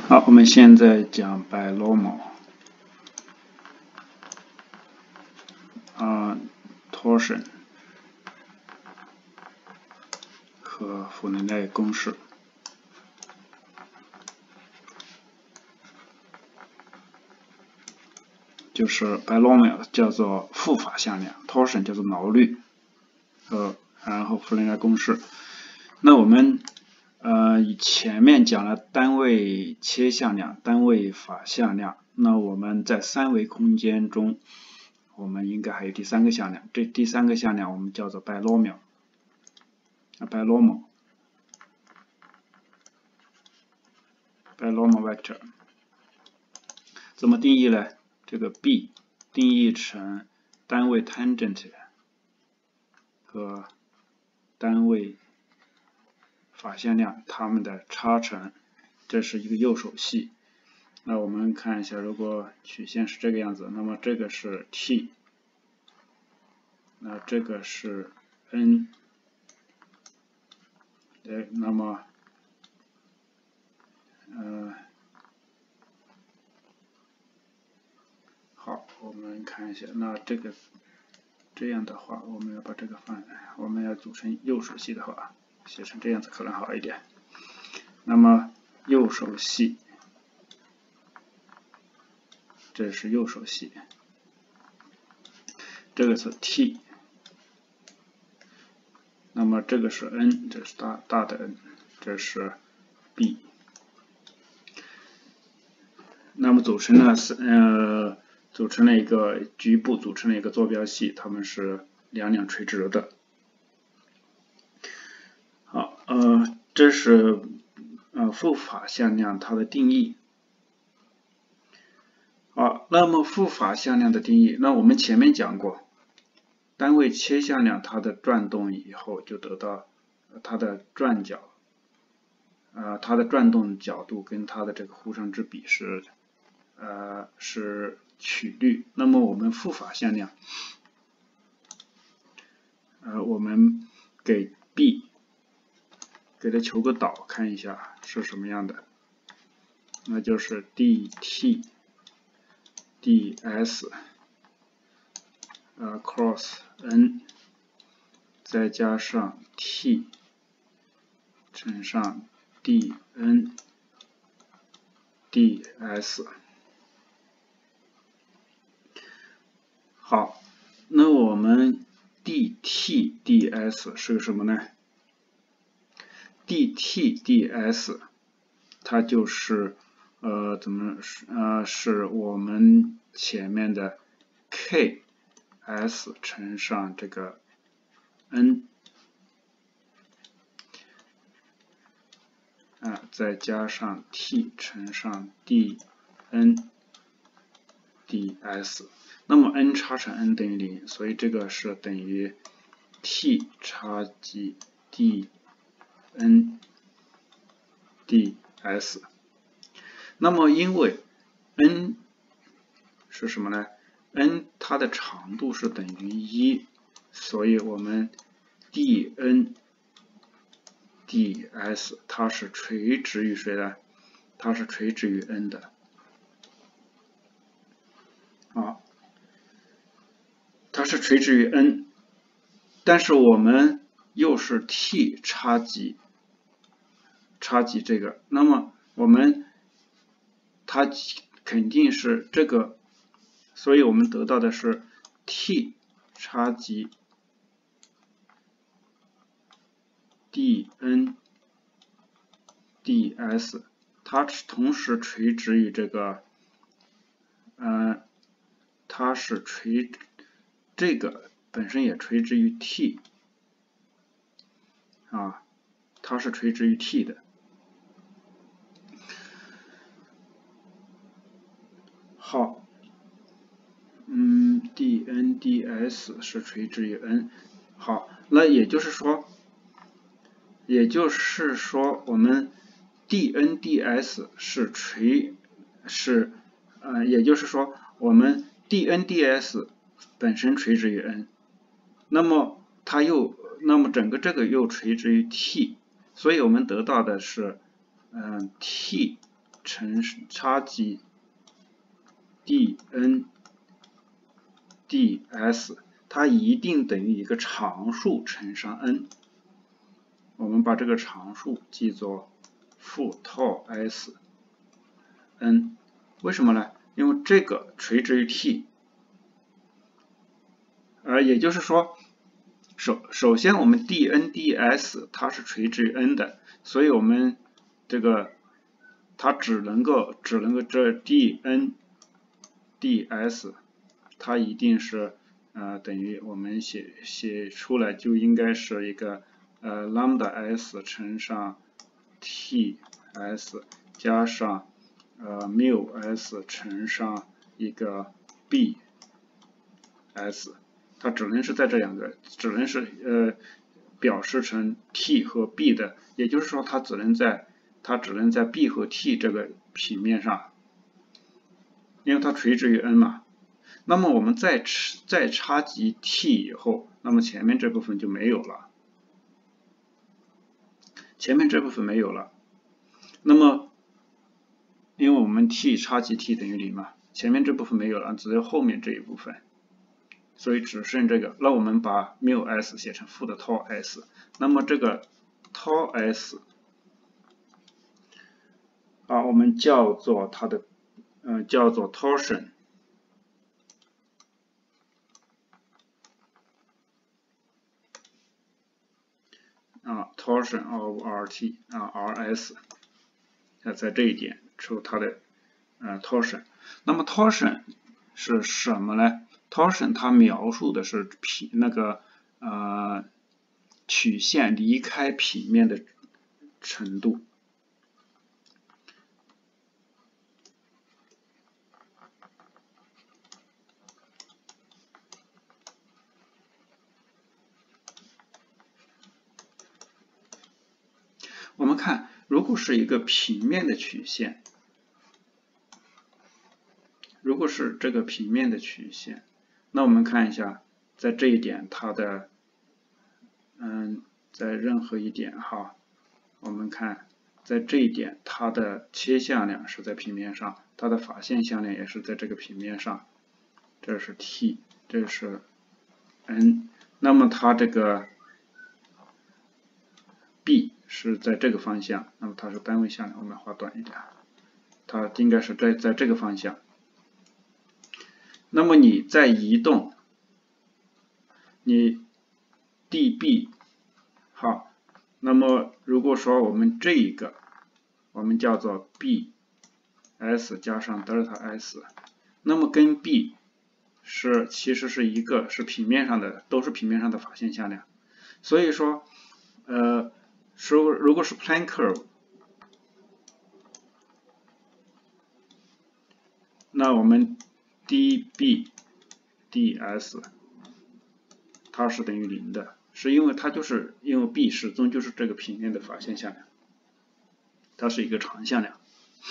好，我们现在讲 binomial torsion 和弗雷奈公式。就是 binomial 叫做复法向量 ，torsion 叫做挠率，然后弗雷奈公式。那我们前面讲了单位切向量、单位法向量，那我们在三维空间中，我们应该还有第三个向量，这第三个向量我们叫做 binomial vector。怎么定义呢？这个 b 定义成单位 tangent 和单位法向量它们的差乘，这是一个右手系。那我们看一下，如果曲线是这个样子，那么这个是 t， 那这个是 n， 那么好，我们看一下，那这样的话，我们要把这个我们要组成右手系的话，写成这样子可能好一点。那么右手系，这是右手系，这个是 t， 那么这个是 n， 这是大的 n， 这是 b， 那么组成了一个局部组成了一个坐标系，它们是两垂直的。好，这是复法向量它的定义。好，那么复法向量的定义，那我们前面讲过，单位切向量它的转动以后就得到它的转角，它的转动角度跟它的这个互相之比是曲率。那么我们复法向量，我们给 b 给它求个导，看一下是什么样的，那就是 dt ds cross n 再加上 t 乘上 dn ds。好，那我们 dt ds 是个什么呢？ dt ds 它就是是我们前面的 ks 乘上这个 n 再加上 t 乘上 dn ds。那么 n 差乘 n 等于0，所以这个是等于 t 差几 dn ds。那么因为 n 是什么呢？ n 它的长度是等于1，所以我们 dn ds 它是垂直于谁呢？它是垂直于 n 的。它是垂直于 n， 但是我们又是 t 差几这个，那么我们它肯定是这个，所以我们得到的是 t 差几 dn ds， 它同时垂直于这个，它是这个本身也垂直于 t， 它是垂直于 t 的。好，dn ds 是垂直于 n。好，那也就是说我们 dn ds 也就是说我们 dn ds 本身垂直于 n， 那么整个这个又垂直于 t， 所以我们得到的是t 差级 dn ds， 它一定等于一个常数乘上 n。我们把这个常数记作负 tau s n， 为什么呢？因为这个垂直于 t， 也就是说，首先我们 dn ds 它是垂直于 n 的，所以我们这个它只能够这 dn ds 它一定是等于我们写出来就应该是一个lambda s 乘上 t s 加上mu s 乘上一个 b s， 它只能是在这两个，只能是表示成 t 和 b 的，也就是说它只能在 b 和 t 这个平面上，因为它垂直于 n 嘛。那么我们再差级 t 以后，那么前面这部分就没有了，那么因为我们 t 差级 t 等于0嘛，前面这部分没有了，只有后面这一部分，所以只剩这个。那我们把 mu s 写成负的 tau s， 那么这个 tau s 我们叫做它的叫做 torsion。torsion of RT RS， 在这一点出它的torsion。那么 torsion 是什么呢？ torsion 它描述的是曲线离开平面的程度。我们看，如果是一个平面的曲线，如果是这个平面的曲线，那我们看一下，在这一点它的在任何一点哈，我们看在这一点它的切向量是在平面上，它的法线向量也是在这个平面上，这是 t， 这是 n， 那么它这个 b 是在这个方向，那么它是单位向量，我们画短一点，它应该是在这个方向。那么你再移动，你 db 好，那么如果说我们这一个我们叫做 bs 加上德尔塔 s， 那么跟 b 其实是一个是平面上的，都是平面上的法线向量，所以说如果是 plane curve， 那我们 db ds 它是等于0的，是因为它就是因为 b 始终就是这个平面的法线向量，它是一个长向量。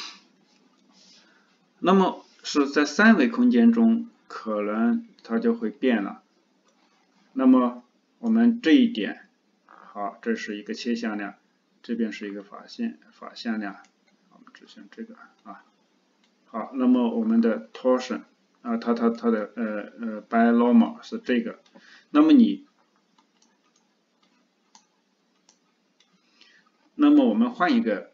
那么是在三维空间中，可能它就会变了。那么我们这一点，好，这是一个切向量，这边是一个法向量，我们指向这个好，那么我们的 torsion 它的binormal 是这个，那么我们换一个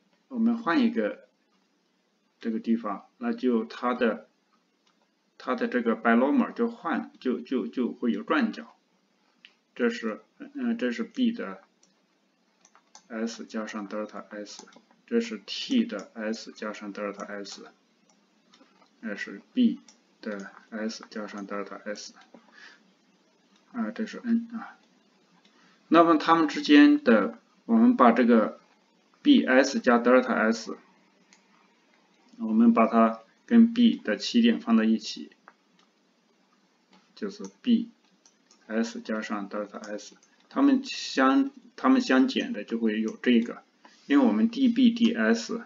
这个地方，那就它的这个 binormal 就会有转角，这是b 的 s 加上德尔塔 s， 这是 t 的 s 加上德尔塔 s， 这是 b 的 s 加上德尔塔 s， 这是 n 那么它们之间的，我们把这个 bs 加德尔塔 s， 我们把它跟 b 的起点放在一起，就是 bs 加上德尔塔 s， 它们相减的就会有这个，因为我们 db ds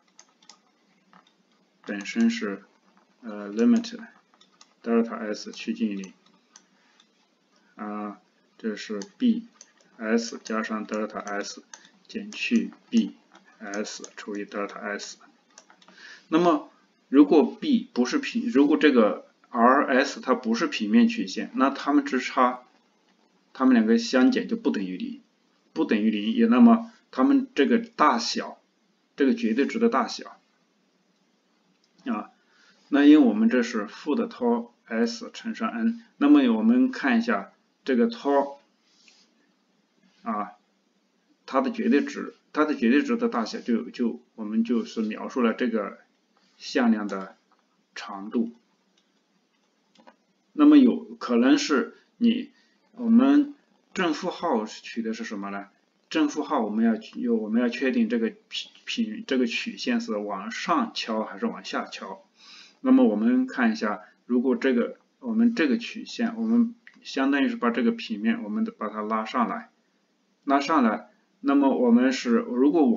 本身是limit 德尔塔 s 趋近于0，这是 bs 加上德尔塔 s 减去 bs 除以德尔塔 s。 那么如果 B 不是如果这个 RS 它不是平面曲线，那它们之差，它们两个相减就不等于0，不等于0，也那么它们这个大小，这个绝对值的大小啊，那因为我们这是负的 tau s 乘上 n， 那么我们看一下这个 tau 啊，它的绝对值的大小我们就是描述了这个向量的长度。那么有可能是我们正负号取的是什么呢？正负号我们要确定这个曲线是往上敲还是往下敲。那么我们看一下，如果我们这个曲线，我们相当于是把这个平面我们把它拉上来，那么我们如果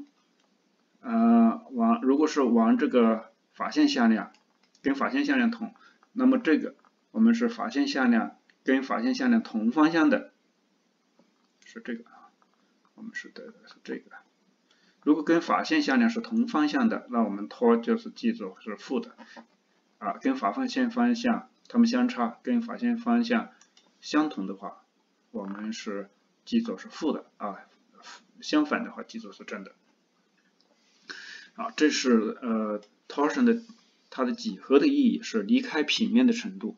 如果是往这个法线向量跟法线向量同，那么这个我们是法线向量跟法线向量同方向的，是这个啊，我们是得的是这个。如果跟法线向量是同方向的，那我们 tau 就是记住是负的啊，跟法线方向它们相差，跟法线方向相同的话，我们是记住是负的啊，相反的话记住是正的。啊，这是torsion 的它的几何的意义是离开平面的程度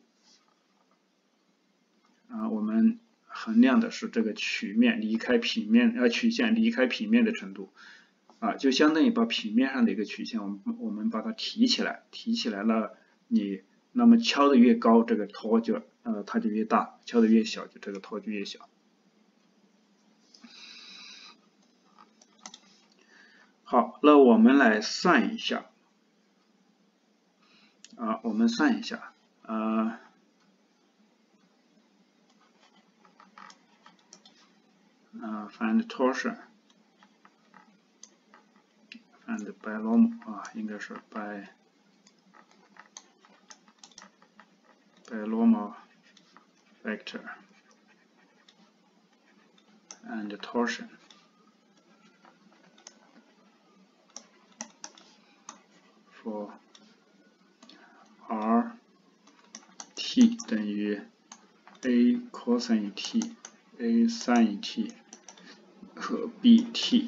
啊，我们衡量的是这个曲线离开平面的程度啊，就相当于把平面上的一个曲线我们把它提起来了，那么敲的越高，这个 tau 它就越大，敲的越小，这个 tau 就越小。好，那我们来算一下啊，find torsion and binomial 啊，应该是 binomial vector and torsion for r t 等于 a cosine t a sin t 和 b t。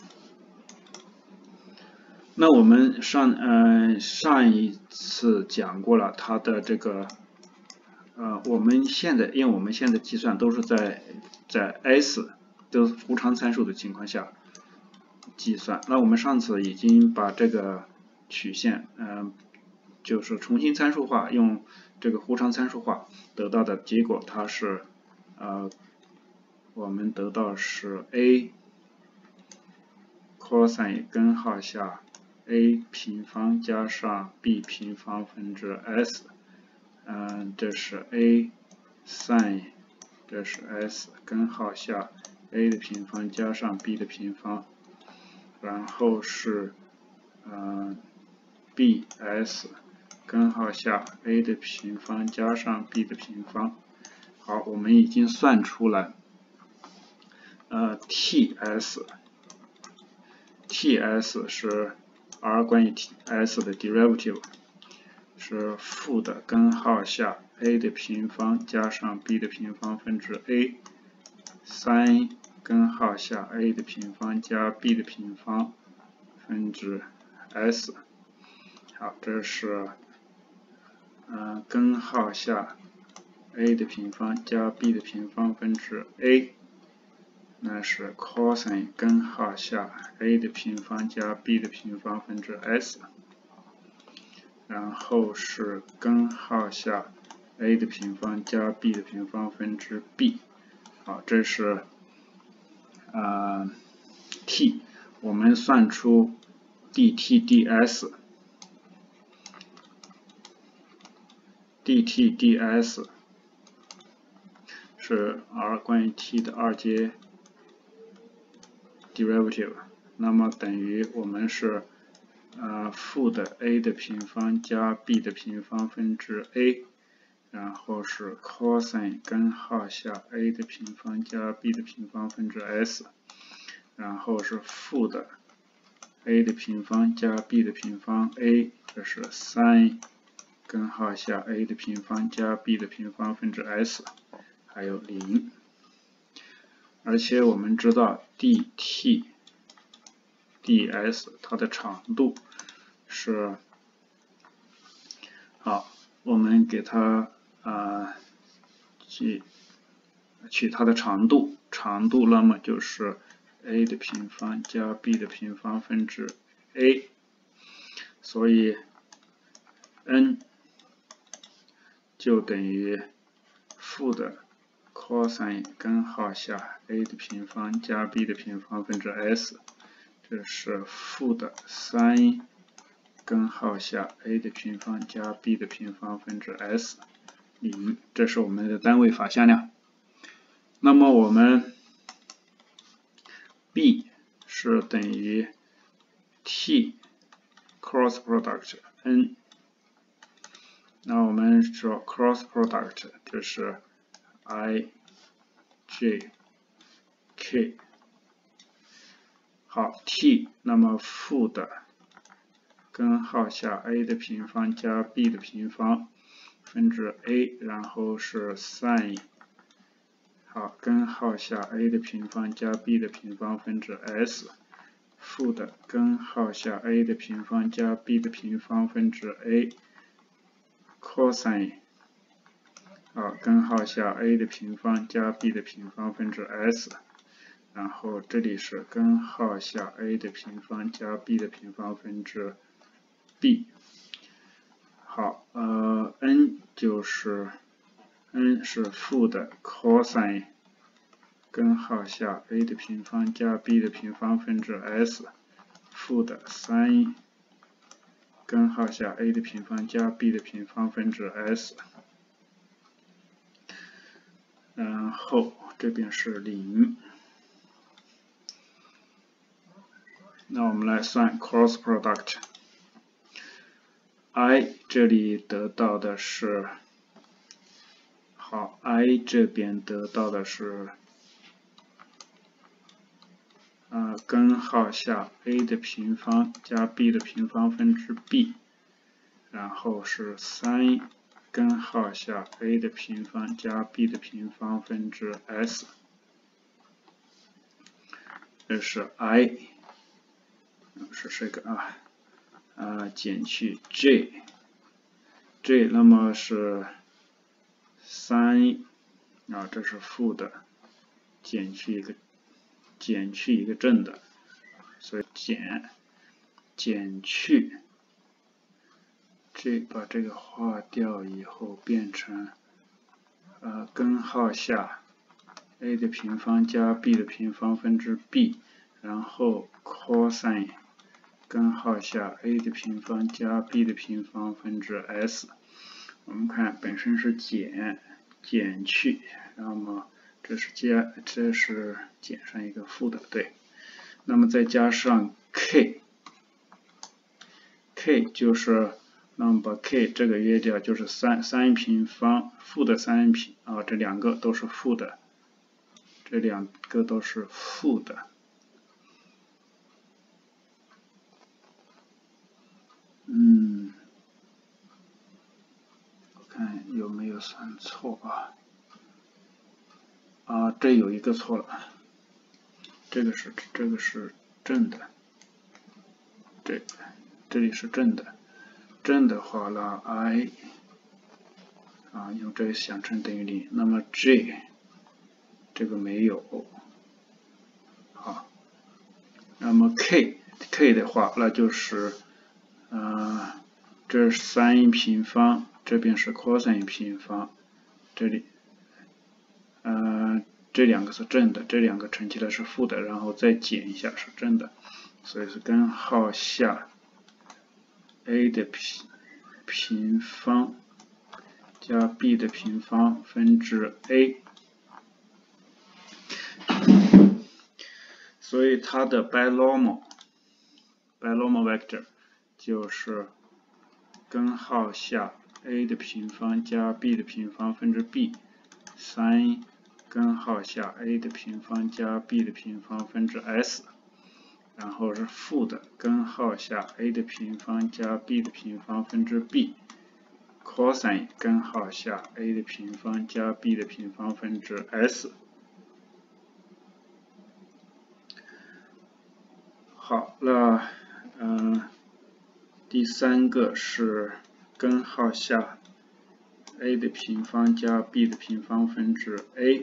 那我们上一次讲过了它的这个因为我们现在计算都是在 s 都是无常参数的情况下计算。那我们上次已经把这个曲线就是重新参数化，用这个无常参数化得到的结果，它是我们得到是 a cosine 根号下 a 平方加上 b 平方分之 s， 这是 a sin， 这是 s 根号下 a 的平方加上 b 的平方，然后是bs 根号下 a 的平方加上 b 的平方。好，我们已经算出来ts 是 r 关于 s 的 derivative 是负的根号下 a 的平方加上 b 的平方分之 a sin 根号下 a 的平方加 b 的平方分之 s。好，这是根号下 a 的平方加 b 的平方分之 a， 那是 cosine 根号下 a 的平方加 b 的平方分之 s， 然后是根号下 a 的平方加 b 的平方分之 b。好，这是t， 我们算出 dt ds 是 r 关于 t 的二阶 derivative， 那么等于我们是负的 a 的平方加 b 的平方分之 a， 然后是 cosine 根号下 a 的平方加 b 的平方分之 s， 然后是负的 a 的平方加 b 的平方 a， 这是3根号下 a 的平方加 b 的平方分之 s， 还有0。而且我们知道 dt、ds 它的长度是，好，我们给它取它的长度，那么就是 a 的平方加 b 的平方分之 a， 所以 n 就等于负的 cosine 根号下 a 的平方加 b 的平方分之 s， 这是负的3根号下 a 的平方加 b 的平方分之 s 0，这是我们的单位法向量。那么我们 b 是等于 t cross product n， 那我们说 cross product 就是 i j k， 好 t， 那么负的根号下 a 的平方加 b 的平方分之 a， 然后是 sin， 好，根号下 a 的平方加 b 的平方分之 s， 负的根号下 a 的平方加 b 的平方分之 a cosine， 好，根号下 a 的平方加 b 的平方分之 s， 然后这里是根号下 a 的平方加 b 的平方分之 b。好，n 就是n 是负的 cosine 根号下 a 的平方加 b 的平方分之 s， 负的3根号下 a 的平方加 b 的平方分之 s， 然后这边是0。那我们来算 cross product。i 这里得到的是，好 ，i 这边得到的是根号下 a 的平方加 b 的平方分之 b， 然后是3根号下 a 的平方加 b 的平方分之 s， 这是 i， 是这个减去 j， 那么是3这是负的，减去一个正的，所以减去把这个划掉以后变成根号下 a 的平方加 b 的平方分之 b， 然后 cosine 根号下 a 的平方加 b 的平方分之 s。我们看本身是减去，那么这是减上一个负的，对。那么再加上 k 就是那么把 k 这个约掉，就是3平方负的3平这两个都是负的，这两个都是负的。我看有没有算错这有一个错了，这个是正的，这里是正的，正的话呢 i 用这个想成等于0，那么 j 这个没有，好，那么 k 的话那就是这是3平方，这边是 cosine 平方，这里这两个是正的，这两个乘起来是负的，然后再减一下是正的，所以是根号下 a 的平方加 b 的平方分之 a， 所以它的 binomial vector 就是根号下 a 的平方加 b 的平方分之 b， 3根号下 a 的平方加 b 的平方分之 s， 然后是负的根号下 a 的平方加 b 的平方分之 b cosine 根号下 a 的平方加 b 的平方分之 s。好，那第三个是根号下 a 的平方加 b 的平方分之 a。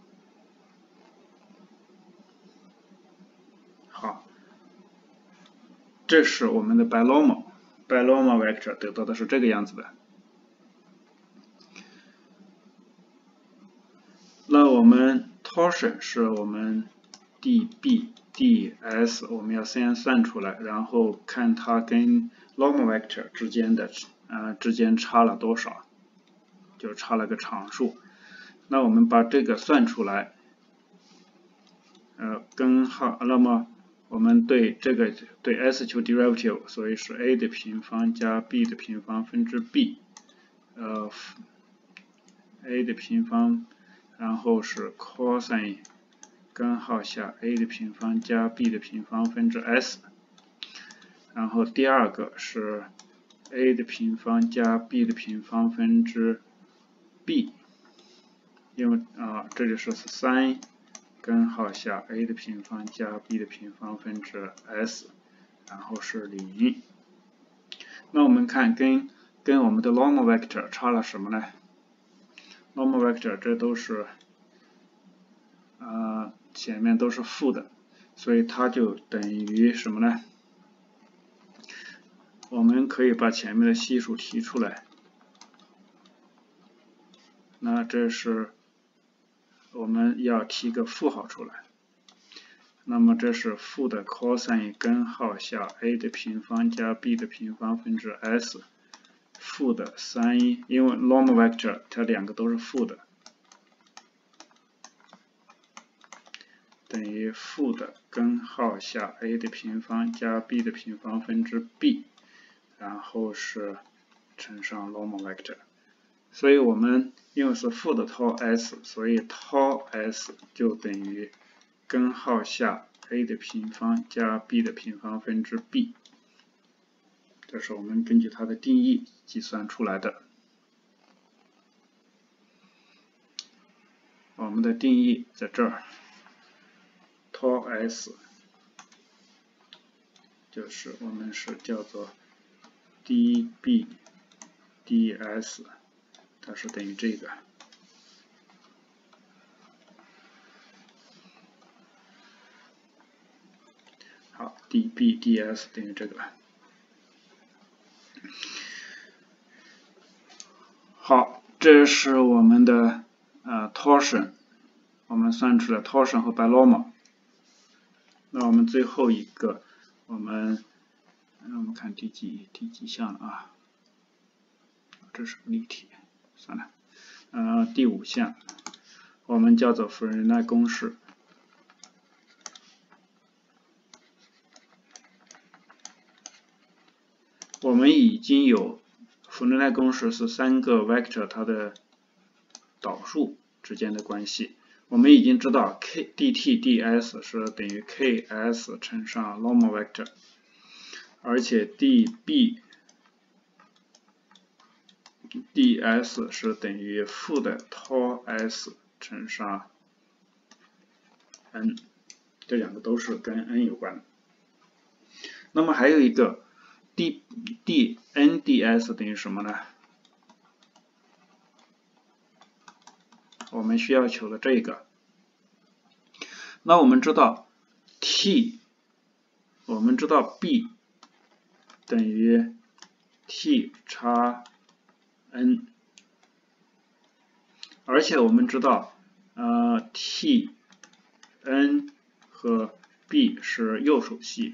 好，这是我们的 binomial vector 得到的是这个样子的。那我们 torsion 是我们 dB、ds 我们要先算出来，然后看它跟 normal vector 之间差了多少，就差了个常数。那我们把这个算出来，根号，那么我们对这个对 s 求 derivative， 所以是 a 的平方加 b 的平方分之 b， a 的平方，然后是 cosine 根号下 a 的平方加 b 的平方分之 s， 然后第二个是 a 的平方加 b 的平方分之 b， 因为这里是3根号下 a 的平方加 b 的平方分之 s， 然后是0。那我们看跟我们的 normal vector 差了什么呢？ normal vector 这都是前面都是负的，所以它就等于什么呢？我们可以把前面的系数提出来，那这是我们要提个负号出来，那么这是负的 cosine 根号下 a 的平方加 b 的平方分之 s， 负的3，因为 normal vector 它两个都是负的，等于负的根号下 a 的平方加 b 的平方分之 b， 然后是乘上 normal vector。所以我们因为是负的 tau s， 所以 tau s 就等于根号下 a 的平方加 b 的平方分之 b， 这是我们根据它的定义计算出来的。我们的定义在这儿 ，tau s 就是我们是叫做 dB ds， 它是等于这个。好 ，dB ds 等于这个。好，这是我们的torsion， 我们算出了 torsion 和 binomial。那我们最后一个，我们看第几项了啊？这是个例题，算了。第5项，我们叫做弗伦奈公式。我们已经有弗伦奈公式是3个 vector 它的导数之间的关系。我们已经知道 dt ds 是等于 ks 乘上 normal vector， 而且 dB ds 是等于负的 tau s 乘上 n， 这两个都是跟 n 有关的。那么还有一个 dn ds 等于什么呢？我们需要求的这个。那我们知道 我们知道 b 等于 t 差 n， 而且我们知道t n 和 b 是右手系，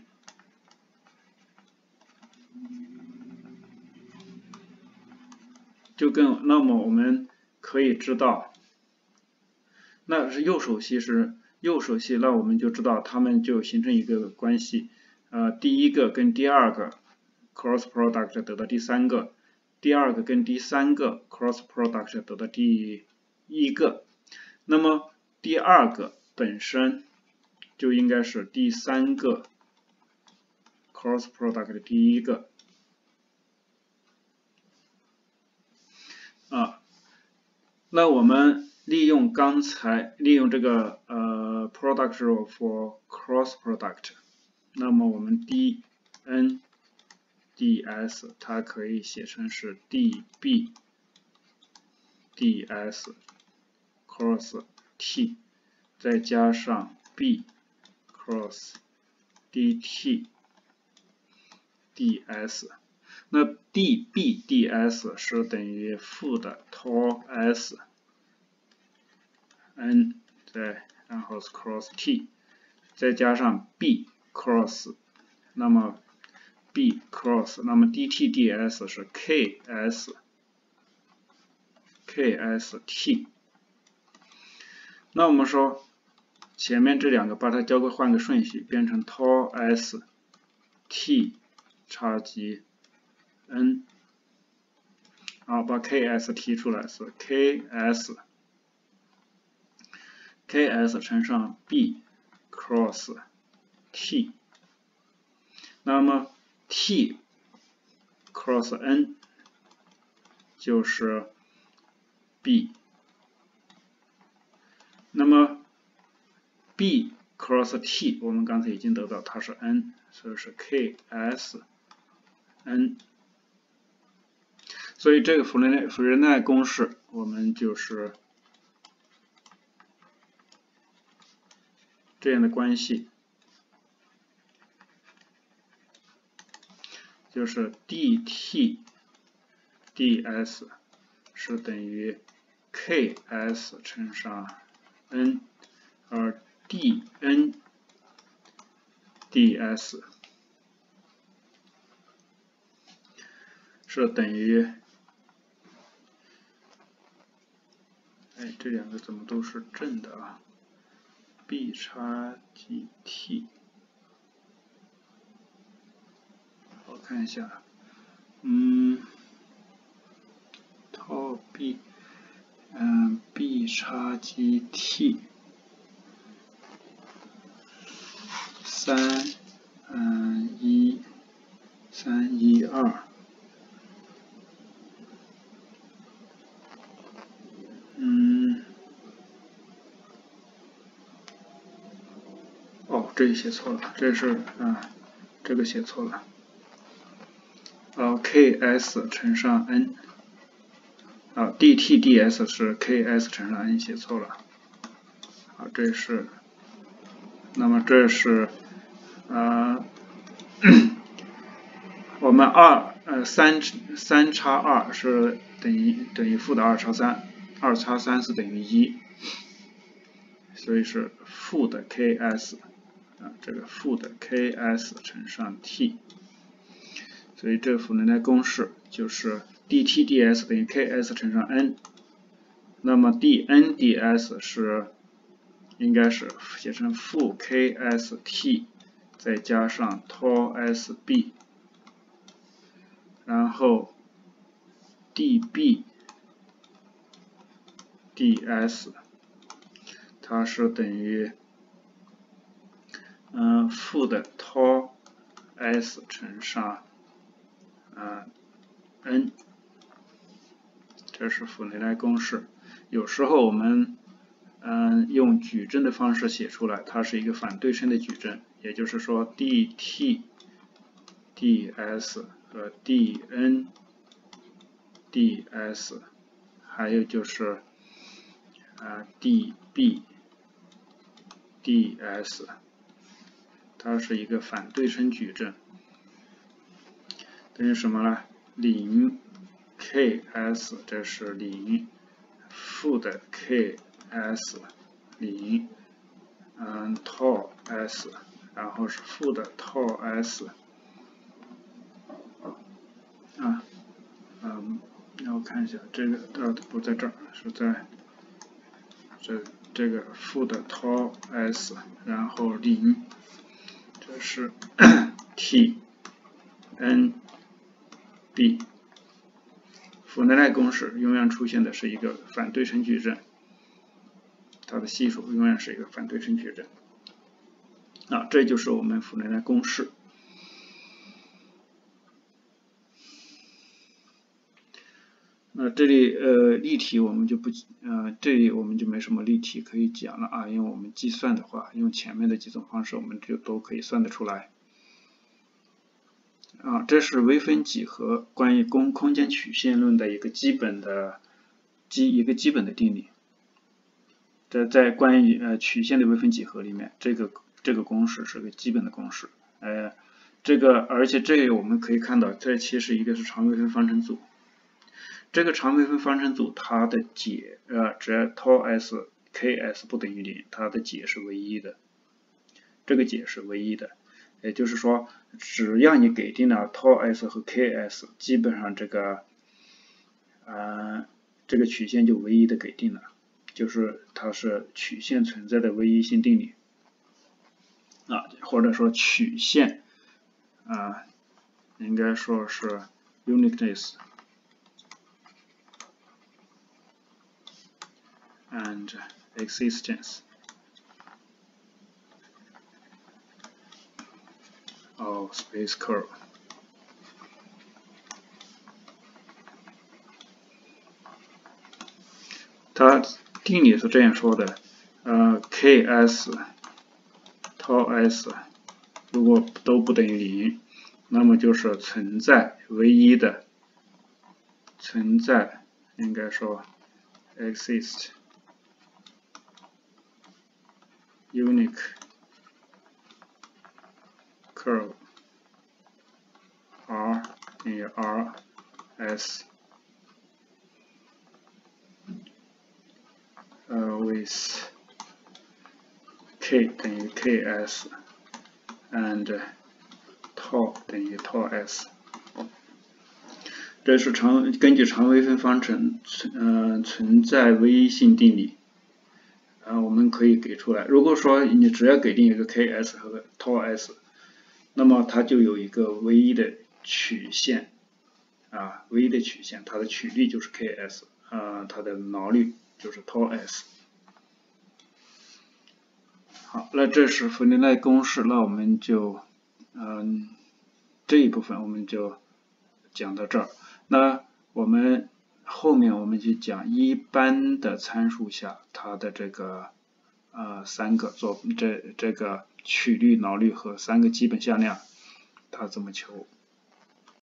那么我们可以知道，那是右手系，那我们就知道它们就形成一个关系，第一个跟第二个 cross product 得到第三个，第二个跟第三个 cross product 得到第一个，那么第二个本身就应该是第三个 cross product 的第一个那我们利用这个product rule for cross product， 那么我们 dn ds 它可以写成是 db ds cross t 再加上 b cross dt ds， 那 db ds 是等于负的 tau s n 然后 cross t 再加上 b cross， 那么 b cross， 那么 dt ds 是 ks t。那我们说前面这两个把它换个顺序，变成 tau s t 差级 n， 好，把 ks 提出来是 ks 乘上 b cross t， 那么 t cross n 就是 b， 那么 b cross t 我们刚才已经得到它是 n， 所以是 ks n， 所以这个弗雷奈公式我们就是这样的关系，就是 dt ds 是等于 ks 乘上 n， 而 dn ds 是等于，这两个怎么都是正的啊 ？b 差 gt， 我看一下，tau b， b 差 gt， 312，这个写错了，这是这个写错了。ks 乘上 n， dt ds 是 ks 乘上 n 写错了。好，这是，那么这是我们3差2是等于负的2差3， 2差3是等于1，所以是负的 ks。这个负的 ks 乘上 t， 所以这个弗雷奈公式就是 dt ds 等于 ks 乘上 n， 那么 dn ds 是应该是写成负 ks t 再加上 tau s b， 然后 db ds 它是等于负的 tau s 乘上n， 这是弗雷奈公式。有时候我们用矩阵的方式写出来，它是一个反对称的矩阵，也就是说 dt ds 和 dn ds， 还有就是db ds。它是一个反对称矩阵，等于什么呢？0 ks 这是0，负的 ks 0， tau s， 然后是负的 tau s， 那我看一下这个不在这儿，是在这个负的 tau s， 然后0。这是 t n b， 弗雷奈公式永远出现的是一个反对称矩阵，它的系数永远是一个反对称矩阵。这就是我们弗雷奈公式。 那这里例题我们就不这里我们就没什么例题可以讲了啊，因为我们计算的话，用前面的几种方式我们就都可以算得出来。啊，这是微分几何关于空间曲线论的一个基本的定理。在关于曲线的微分几何里面，这个公式是个基本的公式。而且这里我们可以看到，这其实一个是常微分方程组。这个常微分方程组它的解只要 tau_s ks 不等于0，它的解是唯一的。这个解是唯一的，也就是说，只要你给定了 tau_s 和 ks， 基本上这个曲线就唯一的给定了，就是它是曲线存在的唯一性定理啊，或者说曲线应该说是 uniqueness and existence of space curve。它定理是这样说的，ks tau_s 如果都不等于0，那么就是存在唯一的应该说 exist unique curve r 等于 rs with k 等于 ks and tau 等于 tau_s。这是根据常微分方程存在唯一性定理我们可以给出来。如果说你只要给定一个 ks 和 tau_s， 那么它就有一个唯一的曲线唯一的曲线，它的曲率就是 ks 它的毛率就是 tau_s。好，那这是弗里奈公式，那我们就这一部分我们就讲到这儿。那我们后面我们就讲一般的参数下它的这个三个这个曲率、毛率和3个基本向量它怎么求。